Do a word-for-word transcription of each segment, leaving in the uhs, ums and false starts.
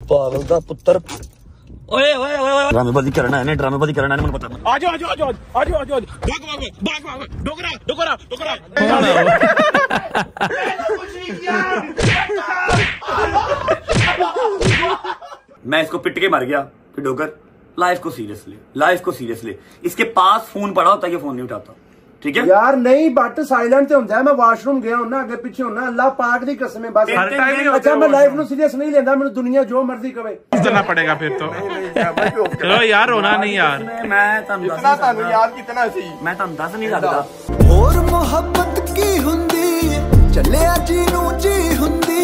पागल दा पुत्र ओए ओए ओए ड्रामेबाजी करना है, ड्रामेबाजी करना है, मुझे पता है। आ जाओ आ जाओ आ जाओ आ जाओ आ जाओ भाग भाग भाग भाग डोगरा डोगरा डोगरा मैं इसको पिट के मर गया फिर डोगर। लाइफ को सीरियसली लाइफ को सीरियसली इसके पास फोन पड़ा होता है, ये फोन नहीं उठाता, ठीक है यार। नहीं बट साइलेंट होता है। मैं वाशरूम गया हूं ना, अगे पीछे हूं ना, अल्लाह पाक दी कसम है बस। अच्छा मैं लाइफ नु सीरियस नहीं लेंदा, मेनू दुनिया जो मर्जी कहे करना पड़ेगा फिर तो। चलो यार रोना नहीं यार, मैं तुहानू इतना तानू यार कितना सी मैं तुहानू दस नहीं लगदा। और मोहब्बत की हुंदी चले जी नू जी हुंदी।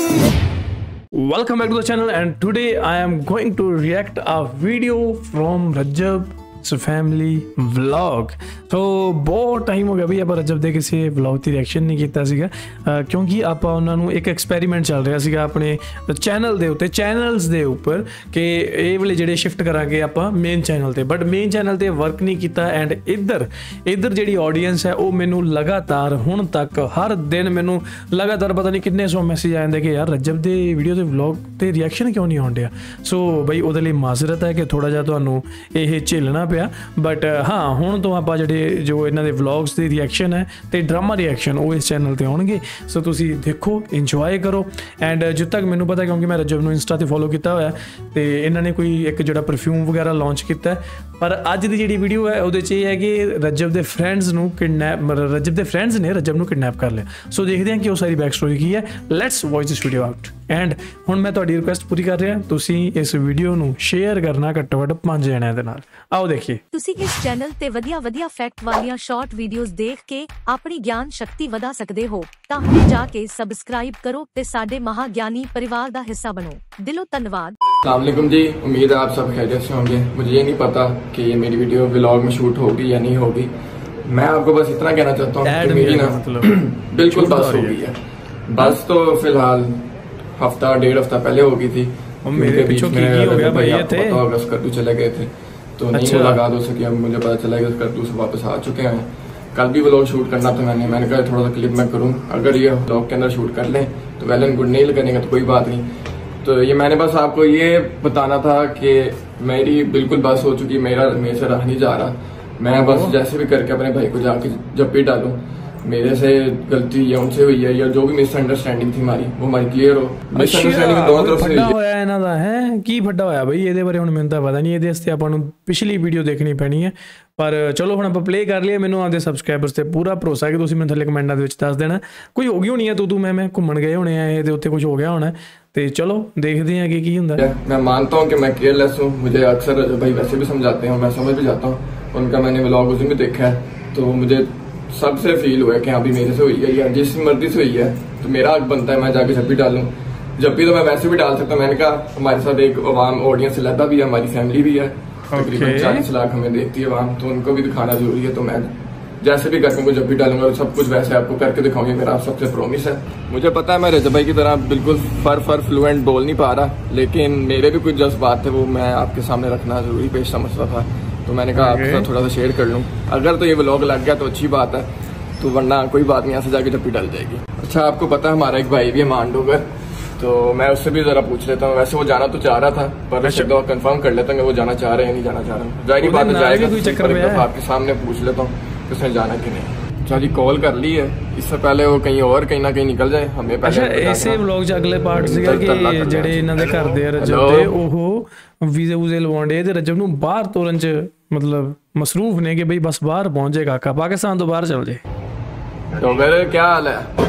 Welcome back to the channel and today I am going to react a video from Rajab's family vlog। तो बहुत टाइम हो गया भाई ਆਪਾਂ रजब ਦੇ ਕਿਸੇ ਵਲੌਗ ਦੀ ਰਿਐਕਸ਼ਨ ਨਹੀਂ ਕੀਤਾ ਸੀਗਾ, ਕਿਉਂਕਿ ਆਪਾਂ ਉਹਨਾਂ ਨੂੰ ਇੱਕ ਐਕਸਪੈਰੀਮੈਂਟ ਚੱਲ ਰਿਹਾ ਸੀਗਾ ਆਪਣੇ ਚੈਨਲ ਦੇ ਉੱਤੇ ਚੈਨਲਸ ਦੇ ਉੱਪਰ ਕਿ ਇਹ ਵਾਲੇ ਜਿਹੜੇ ਸ਼ਿਫਟ ਕਰਾਂਗੇ ਆਪਾਂ ਮੇਨ ਚੈਨਲ ਤੇ, ਬਟ ਮੇਨ ਚੈਨਲ ਤੇ ਵਰਕ ਨਹੀਂ ਕੀਤਾ। ਐਂਡ ਇੱਧਰ ਇੱਧਰ ਜਿਹੜੀ ਆਡੀਅנס ਹੈ ਉਹ ਮੈਨੂੰ ਲਗਾਤਾਰ ਹੁਣ ਤੱਕ ਹਰ ਦਿਨ ਮੈਨੂੰ ਲਗਾਤਾਰ ਪਤਾ ਨਹੀਂ ਕਿੰਨੇ ਸੌ ਮੈਸੇਜ ਆ ਜਾਂਦੇ ਕਿ ਯਾਰ ਰਜਬ ਦੇ ਵੀਡੀਓ ਦੇ ਵਲੌਗ ਤੇ ਰਿਐਕਸ਼ਨ ਕਿਉਂ ਨਹੀਂ ਆਉਣ ਡਿਆ। ਸੋ ਬਈ ਉਹਦੇ ਲਈ ਮਾਜ਼ਰਤ ਹੈ ਕਿ ਥੋੜਾ ਜਿਹਾ ਤੁਹਾਨੂੰ ਇਹ ਝੇਲਣਾ ਪਿਆ, ਬਟ ਹਾਂ ਹੁਣ ਤੋਂ ਆਪਾਂ ਜਿਹੜੇ ਜੋ ਇਹਨਾਂ ਦੇ ਵਲੌਗਸ ਦੇ ਰਿਐਕਸ਼ਨ ਹੈ ਤੇ ਡਰਾਮਾ ਰਿਐਕਸ਼ਨ ਉਹ ਇਸ ਚੈਨਲ ਤੇ ਆਉਣਗੇ। ਸੋ ਤੁਸੀਂ ਦੇਖੋ, ਇੰਜੋਏ ਕਰੋ। ਐਂਡ ਜਿੱਦ ਤੱਕ ਮੈਨੂੰ ਪਤਾ ਕਿਉਂਕਿ ਮੈਂ ਰਜਬ ਨੂੰ ਇੰਸਟਾ ਤੇ ਫੋਲੋ ਕੀਤਾ ਹੋਇਆ ਤੇ ਇਹਨਾਂ ਨੇ ਕੋਈ ਇੱਕ ਜਿਹੜਾ ਪਰਫਿਊਮ ਵਗੈਰਾ ਲਾਂਚ ਕੀਤਾ, ਪਰ ਅੱਜ ਦੀ ਜਿਹੜੀ ਵੀਡੀਓ ਹੈ ਉਹਦੇ 'ਚ ਇਹ ਹੈ ਕਿ ਰਜਬ ਦੇ ਫਰੈਂਡਸ ਨੂੰ ਕਿਡਨੈਪ ਰਜਬ ਦੇ ਫਰੈਂਡਸ ਨੇ ਰਜਬ ਨੂੰ ਕਿਡਨੈਪ ਕਰ ਲਿਆ। ਸੋ ਦੇਖਦੇ ਹਾਂ ਕਿ ਉਹ ਸਾਰੀ ਬੈਕ ਸਟੋਰੀ ਕੀ ਹੈ। Let's watch this video out. And ਹੁਣ ਮੈਂ ਤੁਹਾਡੀ ਰਿਕੁਐਸਟ ਪੂਰੀ ਕਰ ਰਿਹਾ, ਤੁਸੀਂ ਇਸ ਵੀਡੀਓ ਨੂੰ ਸ਼ੇਅਰ ਕਰਨਾ ਘੱਟੋ ਘੱਟ ਪੰਜ ਜਣਿਆਂ ਦੇ ਨਾਲ। ਆਓ ਦੇਖੀਏ। ਤੁਸੀਂ ਇਸ ਚੈਨਲ ਤੇ ਵਧੀਆ ਵਧੀਆ ਫੈਕਟ ਵਾਲੀਆਂ ਸ਼ਾਰਟ ਵੀਡੀਓਜ਼ ਦੇਖ ਕੇ ਆਪਣੀ ਗਿਆਨ ਸ਼ਕਤੀ ਵਧਾ ਸਕਦੇ ਹੋ, ਤਾਂ ਹੁਣੇ ਜਾ ਕੇ ਸਬਸਕ੍ਰਾइब करो ਤੇ ਸਾਡੇ महाज्ञानी परिवार ਦਾ ਹਿੱਸਾ ਬਣੋ। दिलों धन्यवाद। अस्सलाम वालेकुम जी, उम्मीद है आप सब खैरियत से होंगे। मुझे ये नहीं पता कि ये मेरी वीडियो व्लॉग में शूट होगी या नहीं होगी। मैं आपको बस इतना कहना चाहता हूँ कि मेरी ना बिल्कुल बस हो गई है। बस तो फिलहाल हफ्ता डेढ़ हफ्ता पहले हो गई थी, मेरे बीच में हो गया भाई, ये थे स्कर्दू चले गए थे तो नहीं मुलाकात हो सकी। अब मुझे पता चला कि स्कर्दू से वापस आ चुके हैं। कल भी व्लॉग शूट करना था मैंने मैंने कहा थोड़ा सा क्लिप मैं करूँ, अगर ये व्लॉग के अंदर शूट कर लें तो वेल एंड गुड, नहीं करेंगे तो कोई बात नहीं। तो ये मैंने बस आपको ये बताना था कि मेरी बिल्कुल बस हो चुकी, मेरा मेरे से रहा नहीं जा रहा। मैं बस जैसे भी करके अपने भाई को जाके जब भी डालूं, मेरे से गलती या उनसे हुई है या जो भी मिसअंडरस्टैंडिंग थी हमारी वो हमारी क्लियर हो। मिसअंडरस्टैंडिंग दोनों तरफ से हुई है। ਹੋਇਆ ਇਹਨਾਂ ਦਾ ਹੈ ਕੀ ਵੱਡਾ ਹੋਇਆ ਬਈ, ਇਹਦੇ ਬਾਰੇ ਹੁਣ ਮੈਨੂੰ ਤਾਂ ਪਤਾ ਨਹੀਂ। ਇਹਦੇ ਵਾਸਤੇ ਆਪਾਂ ਨੂੰ ਪਿਛਲੀ ਵੀਡੀਓ ਦੇਖਣੀ ਪੈਣੀ ਹੈ, ਪਰ ਚਲੋ ਹੁਣ ਆਪਾਂ ਪਲੇ ਕਰ ਲਈਏ। ਮੈਨੂੰ ਆਪਦੇ ਸਬਸਕ੍ਰਾਈਬਰਸ ਤੇ ਪੂਰਾ ਭਰੋਸਾ ਕਿ ਤੁਸੀਂ ਮੈਨੂੰ ਥੱਲੇ ਕਮੈਂਟਾਂ ਦੇ ਵਿੱਚ ਦੱਸ ਦੇਣਾ ਕੋਈ ਹੋ ਗਈ ਹੋਣੀ ਹੈ ਤੂੰ ਤੂੰ ਮੈਂ ਮੈਂ ਘੁੰਮਣ ਗਏ ਹੋਣੇ ਆ ਇਹਦੇ ਉੱਤੇ ਕੁਝ ਹੋ ਗਿਆ ਹੋਣਾ, ਤੇ ਚलो देखते हैं कि ਕੀ ਹੁੰਦਾ है। मैं मानता हूँ कि मैं केयरलेस हूँ, मुझे अक्सर भाई वैसे भी समझाते हैं, मैं समझ भी जाता हूँ। उनका मैंने व्लॉग उस दिन भी देखा है तो मुझे सबसे फील हुआ कि हाँ भी मेरे से हुई है या जिस मर्जी से हुई है तो मेरा हक बनता है मैं जाके जब भी डालूं। जब भी तो मैं वैसे भी डाल सकता हूँ। मैंने कहा हमारे साथ एक अवाम ऑडियंस लहदा भी है, हमारी फैमिली भी है, तकरीबन चालीस लाख हमें देखती है अवाम, तो उनको भी दिखाना जरूरी है। तो मैं जैसे भी करके जब भी डालूंगा सब कुछ वैसे आपको करके दिखाऊंगी, मेरा आप सबसे प्रॉमिस है। मुझे पता है मैं रजब भाई की तरह बिल्कुल फर फर फ्लुएंट बोल नहीं पा रहा, लेकिन मेरे भी कुछ जज्बात थे वो मैं आपके सामने रखना जरूरी पेश समझता था, तो मैंने कहा आपके साथ थोड़ा सा शेयर कर लूँ। अगर तो ये व्लॉग लग गया तो अच्छी बात है, तो वरना कोई बात नहीं, यहाँ से जाके जब भी डल जाएगी। अच्छा आपको पता है हमारा एक भाई भी है मांडोगर, तो मैं उससे भी जरा पूछ लेता हूँ। वैसे वो जाना तो चाह रहा था पर कंफर्म कर लेता हूँ कि वो जाना चाह रहे हैं नहीं जाना चाह रहा। जाहिर बात है जाएगा, आपके सामने पूछ लेता हूँ कि उसने जाना कि नहीं। अच्छा जी कॉल कर ली है, इससे पहले वो कहीं और कहीं ना कहीं निकल जाए हमें पहले। अच्छा ऐसे व्लॉग च अगले पार्ट ਸੀਗਾ ਕਿ ਜਿਹੜੇ ਇਹਨਾਂ ਦੇ ਘਰ ਦੇ ਰਜਬ ਦੇ ਉਹ ਵੀਜ਼ੇ ਵੂਜ਼ੇ ਲਵਾਉਂਦੇ ਤੇ ਰਜਬ ਨੂੰ ਬਾਹਰ ਤੋਰਨ ਚ ਮਤਲਬ ਮਸਰੂਫ ਨੇ ਕਿ ਬਈ ਬਸ ਬਾਹਰ ਪਹੁੰਚ ਜਾਏ ਕਾਕਾ, ਪਾਕਿस्तान ਤੋਂ ਬਾਹਰ चल जाए। तो मेरे क्या हाल है?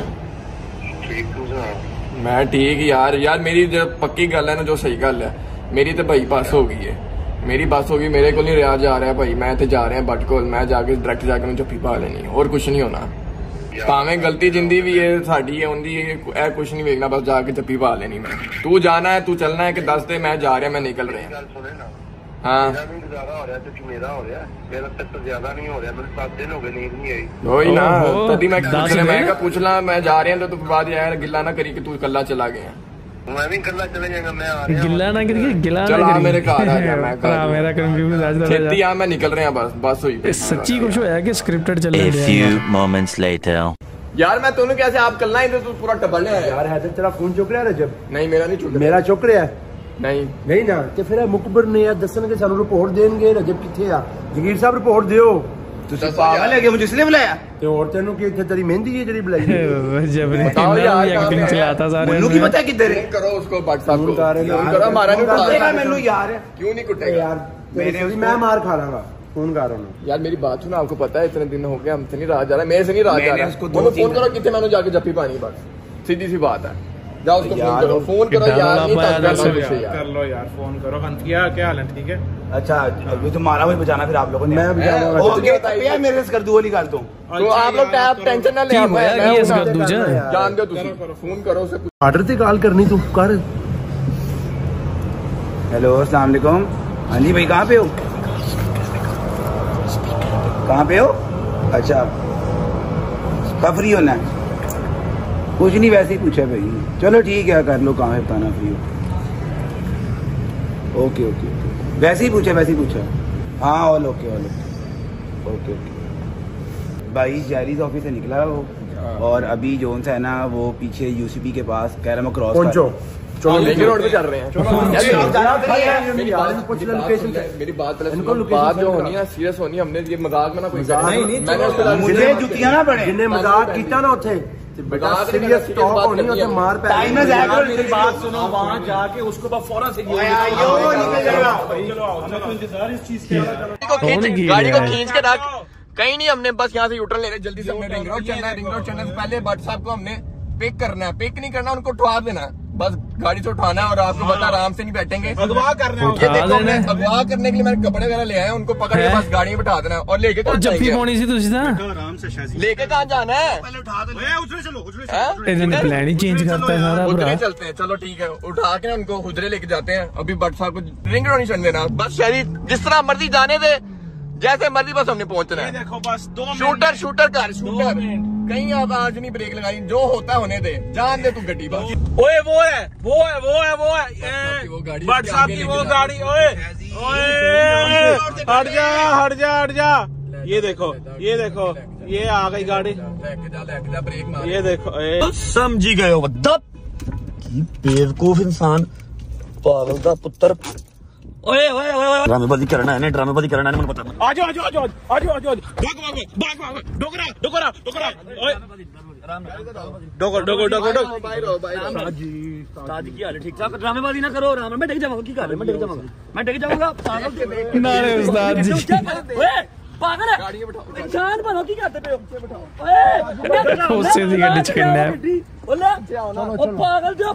मैं ठीक यार यार मेरी जो पक्की गल है ना, जो सही गल है मेरी तो भाई बस हो गई है, मेरी बस हो गई, मेरे को नहीं रियाज जा रहा है भाई, मैं तो जा रहे हैं बट को मैं जाके डायरेक्ट जाके मैं जप्पी पा लेनी और कुछ नहीं होना। भावें गलती जिंदी भी है साड़ी है उनकी है, कुछ नहीं वेखना, बस जाके जप्पी पा लेनी। मैं तू जाना है तू चलना है कि दस दे मैं जा रहा मैं निकल रहे हैं। हाँ वही ना तभी मैं मैं पूछ ला मैं जा रहे हैं तो तू बाद यार गिला ना करी कि तू कल्ला चला गया। मैं भी कल्ला चले जाएगा, मैं आ रहा हूं। गिला ना करके गिला चला मेरे घर आ गया, मैं हां मेरा कंफ्यूज आज लगा छेती आ मैं निकल रहे हैं बस बस हुई। सच्ची कुछ होया कि स्क्रिप्टेड चल रहा है। A few moments later यार मैं तूने कैसे आप कल ना ही तो तू पूरा टबल है यार। हैदर तेरा फोन चुक रहा है रजब? नहीं मेरा नहीं चुक मेरा चुक रहा है। नहीं नहीं ना ਤੇ ਫਿਰ ਮੁਕਬਰ ਨੇ ਦੱਸਣਗੇ ਸਾਨੂੰ ਰਿਪੋਰਟ ਦੇਣਗੇ ਰਜਬ ਕਿੱਥੇ ਆ ਜਗੀਰ ਸਾਹਿਬ ਰਿਪੋਰਟ ਦਿਓ ਤੁਸੀਂ ਪਾਗਲ ਹੈ ਕਿ ਮੈਨੂੰ ਇਸ ਲਈ ਬੁਲਾਇਆ ਤੇ ਹੋਰ ਤੈਨੂੰ ਕੀ ਇੱਥੇ ਤੇਰੀ ਮਹਿੰਦੀ ਹੈ ਜਿਹੜੀ ਬੁਲਾਈ रजब ने एक्टिंग चलाता सारे ਮੈਨੂੰ ਕੀ ਪਤਾ ਕਿੱਧਰ ਹੈ करो उसको व्हाट्सएप को ਕਰ फोन करो हमारा नहीं ਕੁੱਟੇਗਾ उठाएगा ਮੈਨੂੰ ਯਾਰ क्यों नहीं कुटेगा ਯਾਰ ਮੇਰੇ ਮੈਂ ਮਾਰ ਖਾ ਲਾਂਗਾ फोन कर रहा हूँ यार मेरी बात सुनो आपको पता है इतने दिन हो गए हमसे नहीं रहा जा रहा मेरे से नहीं रहा जा रहा उसको फोन करो कितने मैंने जाके जप्पी पानी बस सीधी सी बात है जाओ उसको फोन करो फोन करो यार नहीं कर लो यार फोन करो हंतिया क्या हाल है ठीक है अच्छा अभी तो मारा वही बचाना फिर आप लोगों ने मैं बचाऊंगा मेरे से कर दू वाली गल तो तो आप लोग आप टेंशन ना ले जान दो फोन करो उसे आर्डर से कॉल करनी तू कर हेलो अस्सलाम वालेकुम हाँ जी भाई कहाँ पे हो कहाँ पे हो अच्छा कब फ्री होना है कुछ नहीं वैसे ही पूछा भाई चलो ठीक है कर लो कहाँ है बताना फ्री हो ओके ओके ओके वैसे ही पूछा वैसे ही पूछा हाँ ऑल ओके ऑल ओके ओके ओके भाई जैरीज ऑफिस से निकला वो और अभी जोन सा है ना वो पीछे यूसीपी के पास कह रहा मैं क्रॉस पहुंचो लेके रोड पे चल रहे हैं मेरी बात बात जो होनी है सीरियस होनी है हमने ये मजाक में ना कोई मुझे जुतियां ना पड़े जिन्हें मजाक किया ना उथे सीरियस टॉक होनी है मार पे टाइम है जाएगा मेरी बात सुनो वहां जाके उसको बस फौरन से गाड़ी को खींच के रख कहीं नहीं हमने बस यहाँ से यूटर्न ले रहे जल्दी से हमने रिंग रोड चलना है रिंग रोड चलने से पहले व्हाट्सएप को हमने पिक करना है पिक नहीं करना उनको उठवा देना है बस गाड़ी से उठाना है और आपको पता आराम से नहीं बैठेंगे अगवा करना है ये देखो हमने अगवा करने के लिए मैंने कपड़े वगैरह ले आए उनको पकड़ के बस गाड़ी में बैठा देना है और लेके कहाँ जप्पी पानी सी तुझे आराम से शायद लेके कहाँ जाना है पहले उठा दो उधर चलो उधर इन्होंने प्लान ही चेंज करता है सारा उधर चलते हैं चलो ठीक है उठा के उनको उधरे लेके जाते हैं अभी व्हाट्सएप को रिंग रोड नहीं चलने देना बस शरीर जिस तरह मर्जी जाने दे जैसे मर्जी बस हमने पहुंचना है देखो बस दो शूटर शूटर कर शूटर कहीं आप आज नहीं ब्रेक लगाई जो होता है होने दे जान दे तू गड्डी बस ओए वो है वो है वो है वो है व्हाट्सएप की वो गाड़ी ओए ओए हट जा हट जा हट जा ये देखो ये देखो ये आ गई गाड़ी लेके जा लेके जा ब्रेक मार ये देखो समझी गए हो बेवकूफ इंसान पागल का पुत्र ओए ओए ओए ड्रामेबाजी करना है ड्रामेबाजी करना है मुझे पता आ जाओ आ जाओ आ जाओ आ जाओ आ जाओ भाग भाग भाग भाग डोगरा डोगरा डोगरा ओए डोगर डोगर डोगर डोगर बाहर हो बाहर जी ताज की हाल ठीक ठाक ड्रामेबाजी ना करो आराम मैं डेग जाऊंगा की कर मैं डेग जाऊंगा मैं डेग जाऊंगा पागल नारे उस्ताद जी ओए पागल है गाड़ी में बैठाओ इंसान बनो की करते पे बैठाओ ओए उससे भी गड्डी चिकन है बोला ओ पागल जो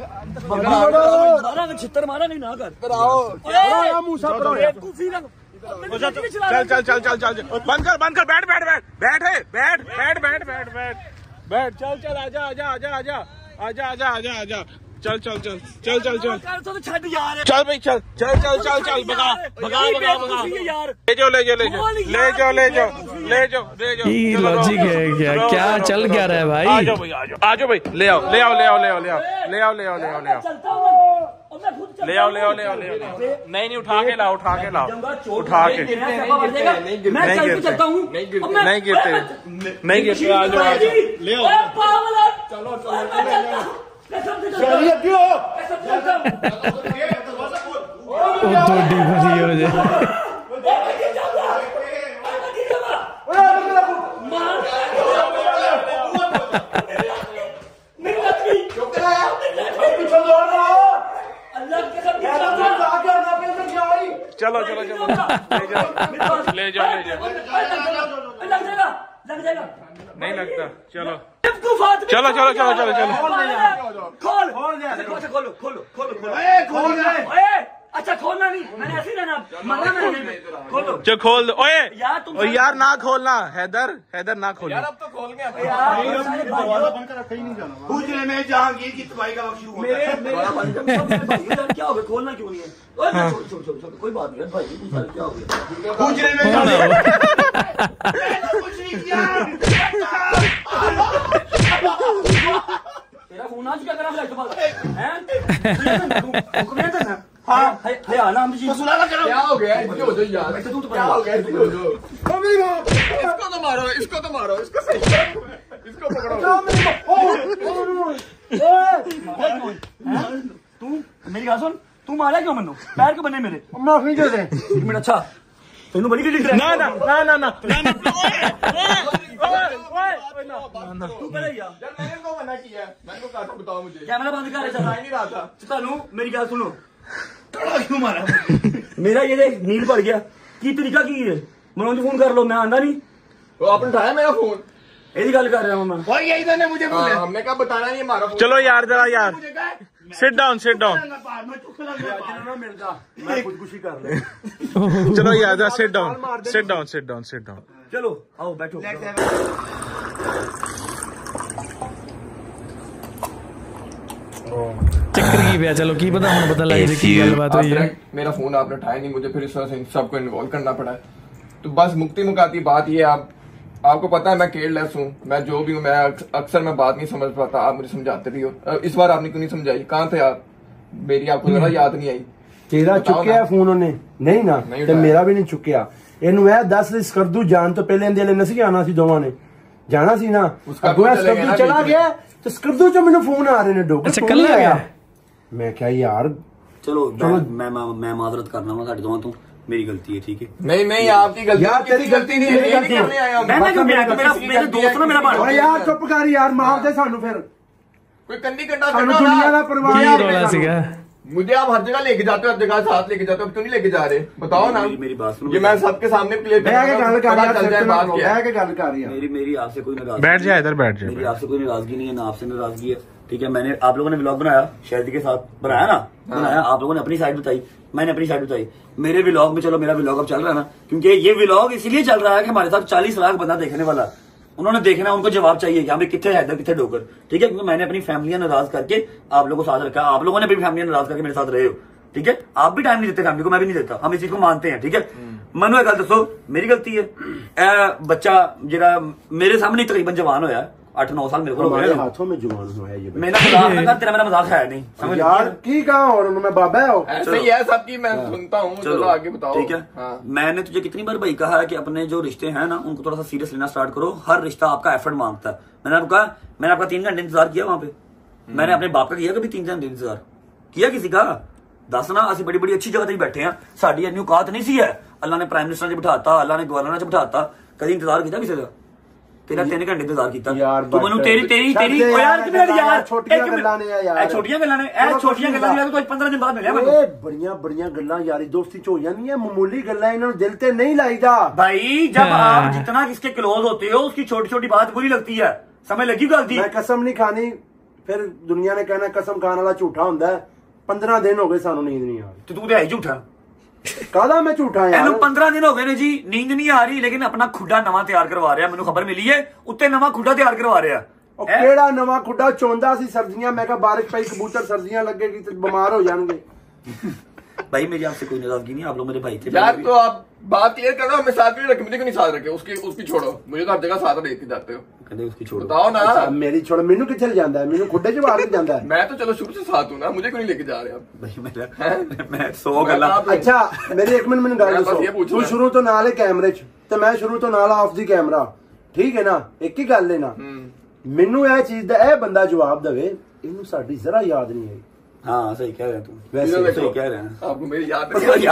मारा छितर मारा नहीं ना कर कराओ ओए मूसा पर बेवकूफी ना चल चल चल चल चल बंद कर बंद कर बैठ बैठ बैठ बैठ है बैठ बैठ बैठ बैठ बैठ बैठ चल चल आजा आजा आजा आजा आजा आजा आजा आजा चल चल चल चल चल चल चल भाई चल चल चल चल चल भगा भगा भगा भगा ले जाओ ले जाओ ले जाओ ले जाओ ले जाओ ले जाओ ले जाओ ये लॉजिक है क्या क्या चल क्या रहा है भाई आ जाओ भाई आ जाओ आ जाओ भाई ले आओ ले आओ ले आओ ले आओ ले आओ ले आओ ले आओ ले आओ ले आओ ले आओ ले आओ ले आओ ले आओ नहीं नहीं उठा के लाओ उठा के लाओ उठा के मैं चल के चलता हूँ नहीं गिरते नहीं गिरते आ जाओ ले आओ चलो चलो थोड़ी बड़ी हो जाए चलो चलो चलो ले जाओ ले जाओ लग जाएगा लग जाएगा नहीं लगता चलो चलो चलो चलो चलो चलो चलो खोल खोल खोलो खोलो खोलो खोलो अच्छा खोलना नहीं मैंने ऐसे ही रहना मना मैंने खोलो चलो खोल दो ओए यार तुम ओ यार ना खोलना हैदर हैदर ना खोलना यार अब तो खोल गया हुजरे में जहांगीर की तबाही का वक्त शुरू होता है क्या हो गया खोलना क्यों नहीं है छोड़ छोड़ छोड़ कोई बात नहीं भाई क्या हो गया हुजरे में कुछ नहीं किया तेरा फोन आज क्या करा फ्लैश के पास हैं हाँ है नाम जी क्या हो गया इसको हो जाओ यार क्या हो गया इसको हो जाओ इसको तो मारो इसको तो मारो इसको सही इसको पकड़ो तू मेरी बात सुन तू मारा क्यों मैनू पैर क्यों बने मेरे माफी दे दे एक मिनट अच्छा तेनू बड़ी गड्डी ना ना ना ना ना तू पहले यार मैंने को मना किया है मैंने को कहा था बताओ मुझे कैमरा बंद कर चला ही नहीं रहा था तानू मेरी गल सुनो तड़ा क्यों मारा मेरा ये देख नील पड़ गया की तरीका की है मनोज फोन कर लो मैं आंदा नहीं तो आपने उठाया मेरा फोन यही गल कर रहा हूँ मैं और यही तो ने मुझे बोले हमने कहा बताना नहीं हमारा फोन चलो यार जरा यार सिट डाउन सिट डाउन मैं खुदकुशी कर ले चलो यार जरा sit down sit down sit down sit down चलो आओ बैठो चक्कर की पिया चलो की पता हम पता लगे की गलबात हुई है मेरा फोन आपने उठाया नहीं मुझे फिर इस वजह से सबको इन्वॉल्व करना पड़ा है तो बस मुक्ति मुकाती बात ये आप आपको पता है मैं केयरलेस हूँ मैं जो भी हूँ मैं अक्सर मैं बात नहीं समझ पाता आप मुझे समझाते भी हो इस बार आपने क्यों नहीं समझाई कहाँ थे आप मेरी आपको जरा याद नहीं आई तेरा चुक्या फोन ਉਹਨੇ नहीं ना ਤੇ ਮੇਰਾ ਵੀ ਨਹੀਂ ਚੁੱਕਿਆ ਇਹਨੂੰ ਇਹ ਦੱਸ ਲਈ ਸਕਰਦੂ ਜਾਣ ਤੋਂ ਪਹਿਲੇ ਇਹਦੇ ਲਈ ਨਹੀਂ ਆਣਾ ਸੀ ਦੋਵਾਂ ਨੇ ਜਾਣਾ ਸੀ ਨਾ ਅੱਗੋਂ ਸਕਰਦੂ ਚਲਾ ਗਿਆ ਤੇ ਸਕਰਦੂ ਚ ਮੈਨੂੰ ਫੋਨ ਆ ਰਹੇ ਨੇ ਡੋਗ ਅੱਛਾ ਕੱਲ ਆ ਗਿਆ ਮੈਂ ਕਿਹਾ ਯਾਰ चलो मैं मैं माजरत करना वा साडे दोवां तो मेरी गलती है ठीक है नहीं नहीं आपकी गलती यार तेरी गलती नहीं मेरी गलती करने आया हूं मैं मैं मेरा मेरे दोस्त ना मेरा ਓਏ यार चुप कर यार मार दे ਸਾਨੂੰ ਫਿਰ कोई कंडी कंडा ਸਾਨੂੰ ਦੁਨੀਆ ਦਾ ਪਰਵਾਹ रौला सीगा मुझे आप हर जगह लेके जाते हो हर जगह साथ लेके जाते हो अब क्यों नहीं लेके जा रहे बताओ ना मेरी बात सुनो ये मैं सबके सामने क्लियर मैं के गल कर यार चल जाए बात क्या मैं के गल कर यार मेरी मेरी आपसे कोई नाराजगी बैठ जाए इधर बैठ मेरी जाए आपसे कोई नाराजगी नहीं है ना आपसे नाराजगी है ठीक है मैंने आप लोगों ने व्लॉग बनाया शायद के साथ बनाया ना बनाया आप लोगों ने अपनी साइड बताई मैंने अपनी साइड बताई मेरे व्लॉग में चलो मेरा व्लॉग अब चल रहा है ना क्योंकि ये व्लॉग इसलिए चल रहा है कि हमारे साथ चालीस लाख बंदा देखने वाला उन्होंने देखना उनको जवाब चाहिए कि हमें कितने हैदर कितने डोकर ठीक है क्योंकि मैंने अपनी फैमिलियां नाराज करके आप लोगों को साथ रखा आप लोगों ने अपनी फैमिलियां नाराज करके मेरे साथ रहे हो ठीक है आप भी टाइम नहीं देते फैमिली को मैं भी नहीं देता हम इस चीज को मानते हैं ठीक है मनु एक गल दसो मेरी गलती है ए बच्चा जरा मेरे सामने तकरीबन जवान होया आठ नौ साल मेरे को हमारे हाथों में जुबान हुआ है ये मेरा मजाक ना कर तेरा मेरा मजाक है नहीं समझ यार की कहा और मैं बाबा है ऐसे ही है सबकी मैं सुनता हूँ चलो आगे बताओ ठीक है मैंने तुझे कितनी बार भाई कहा है कि अपने जो रिश्ते हैं ना उनको थोड़ा सा सीरियस लेना स्टार्ट करो हर रिश्ता आपका एफर्ट मांगता है मैंने आपको कहा मैंने आपका तीन घंटे इंतजार किया वहां पे मैंने अपने बाप का किया कभी तीन घंटे इंतजार किया किसी का दस ना असं बड़ी बड़ी अच्छी जगह से बैठे हैं साड़ी इन्नी औकात नहीं सी है अल्लाह ने प्राइम मिनिस्टर ने बिठाता अल्लाह ने गवर्नर ने बिठाता कभी इंतजार किया किसी का तेरा तीन घंटे इंतजार किया तू मैनू तेरी तेरी तेरी ओ यार कितने यार छोटियां गल्लां ने यार ए छोटियां गल्लां ने ए छोटियां गल्लां ने तो पंद्रह दिन बाद मिलिया मैं ਓਏ ਬੜੀਆਂ ਬੜੀਆਂ ਗੱਲਾਂ ਯਾਰੀ ਦੋਸਤੀ ਚ ਹੋ ਜਾਂਦੀਆਂ ਮਾਮੂਲੀ ਗੱਲਾਂ ਇਹਨਾਂ ਨੂੰ ਦਿਲ ਤੇ ਨਹੀਂ ਲਾਈਦਾ भाई जब आप जितना किसके क्लोज होते हो उसकी छोटी छोटी बात बुरी लगती है समझ लगी गलती ਮੈਂ ਕਸਮ ਨਹੀਂ ਖਾਣੀ ਫਿਰ ਦੁਨੀਆ ਨੇ ਕਹਿਣਾ ਕਸਮ ਖਾਣ ਵਾਲਾ ਝੂਠਾ ਹੁੰਦਾ ਹੈ पंद्रह दिन हो गए सानू नींद नहीं आ रही तू तो है झूठा कादा मैं झूठा यार पंद्रह दिन हो गए ने जी नींद नहीं आ रही लेकिन अपना खुडा नवा तैयार करवा रहा मैंने खबर मिली है उत्ते नवा खुडा तैयार करवा रहा ਉਹ ਕਿਹੜਾ ਨਵਾਂ ਖੁੱਡਾ ਚੋਂਦਾ ਸੀ ਸਰਦੀਆਂ मैं कहा बारिश पई कबूतर सर्दियां लगेगी तो बीमार हो जाएंगे भाई मेरी आपसे कोई नाराजगी नहीं आप लोग मेरे भाई थे यार तो आप बात क्लियर करो हमें साथ भी रखे मुझे क्यों नहीं साथ रखे उसकी उसकी छोड़ो मुझे तो हर जगह साथ लेके जाते हो कहते उसकी छोड़ो बताओ ना मेरी छोड़ मेनू किथे ले जांदा है मेनू खुड्डे च बाहर जांदा है मैं तो चलो शुरू से साथ हूं ना मुझे क्यों नहीं लेके जा रहे आप भाई मेरा मैं सौ गल्ला अच्छा मेरी एक मिनट मैंने गल दसो तू शुरू तो नाल है कैमरे च ते मैं शुरू तो नाल ऑफ दी कैमरा ठीक है ना एक ही गल है ना मेनू यह चीज दा ए बंदा जवाब देवे इनू साडी जरा याद नहीं है हाँ सही कह रहे हैं तुम वैसे सही कह रहे हैं आपको मेरी याद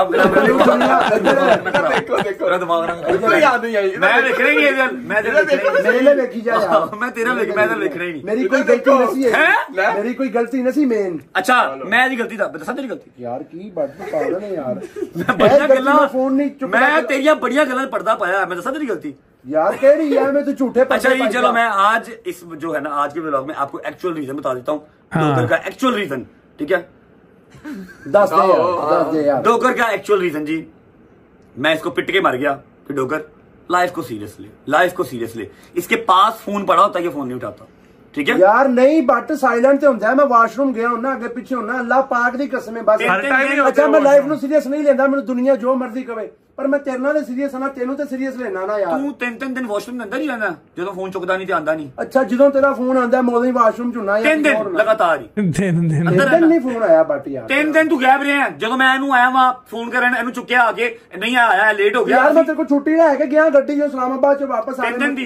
देखो देखो दिमाग याद नहीं आई मैं देख रही है मैं मेरे लिए देखी जा यार मैं तेरा देख मैं देख रही नहीं मेरी कोई गलती नहीं है मेरी कोई गलती नहीं मेन अच्छा मैं दी गलती था बता तेरी गलती यार की बात पागल है यार मैं बढ़िया गल्ला फोन नहीं चुप मैं तेरिया बढ़िया गल्ला पढ़ता पाया मैं दसा तेरी गलती यार केड़ी है मैं तो झूठे अच्छा जी चलो मैं आज इस जो है ना आज के व्लॉग में आपको एक्चुअल रीजन बता देता हूँ डोकर का एक्चुअल रीजन ठीक है दस दे यार दस दे यार डोकर का एक्चुअल रीजन जी मैं इसको पिट के मर गया कि डोकर लाइफ को सीरियस ले लाइफ को सीरियस ले इसके पास फोन पड़ा होता है कि फोन नहीं उठाता ठीक है यार नहीं बट साइलेंट ਤੇ ਹੁੰਦਾ ਮੈਂ ਵਾਸ਼ਰੂਮ ਗਿਆ ਹੁੰਨਾ ਅੱਗੇ ਪਿੱਛੇ ਹੁੰਨਾ ਅੱਲਾਹ ਪਾਕ ਦੀ ਕਸਮ ਹੈ ਬਸ ਅੱਛਾ ਮੈਂ ਲਾਈਫ ਨੂੰ ਸੀਰੀਅਸ ਨਹੀਂ ਲੈਂਦਾ ਮੈਨੂੰ ਦੁਨੀਆ ਜੋ ਮਰਜ਼ੀ ਕਵੇ ਪਰ ਮੈਂ ਤੇਰੇ ਨਾਲ ਸੀਰੀਅਸ ਨਾ ਤੈਨੂੰ ਤੇ ਸੀਰੀਅਸ ਲੈਣਾ ਨਾ ਯਾਰ ਤੂੰ ਤਿੰਨ ਤਿੰਨ ਦਿਨ ਵਾਸ਼ਰੂਮ ਦੇ ਅੰਦਰ ਹੀ ਰਹਿਣਾ ਜਦੋਂ ਫੋਨ ਚੁੱਕਦਾ ਨਹੀਂ ਤੇ ਆਂਦਾ ਨਹੀਂ ਅੱਛਾ ਜਦੋਂ ਤੇਰਾ ਫੋਨ ਆਂਦਾ ਮੈਂ ਉਦੋਂ ਹੀ ਵਾਸ਼ਰੂਮ ਚ ਹੁੰਨਾ ਯਾਰ ਤਿੰਨ ਦਿਨ ਲਗਾਤਾਰ ਹੀ ਤਿੰਨ ਦਿਨ ਅੰਦਰ ਨਹੀਂ ਫੋਨ ਆਇਆ ਬਟ ਯਾਰ ਤਿੰਨ ਦਿਨ ਤੂੰ ਗਾਇਬ ਰਿਹਾ ਜਦੋਂ ਮੈਂ ਇਹਨੂੰ ਆਇਆ ਵਾ ਫੋਨ ਕਰਨ ਇਹਨੂੰ ਚੁੱਕਿਆ ਆ ਕੇ ਨਹੀਂ ਆਇਆ ਲੇਟ ਹੋ ਗਿਆ ਯਾਰ ਮੈਂ ਤੇਰੇ ਕੋਲ ਛੁੱਟੀ ਲੈ ਕੇ ਗਿਆ ਗੱਡੀ ਜੋ ਇਸਲਾਮਾਬਾਦ ਚ ਵਾਪਸ ਆ ਤਿੰਨ ਦਿਨ ਦੀ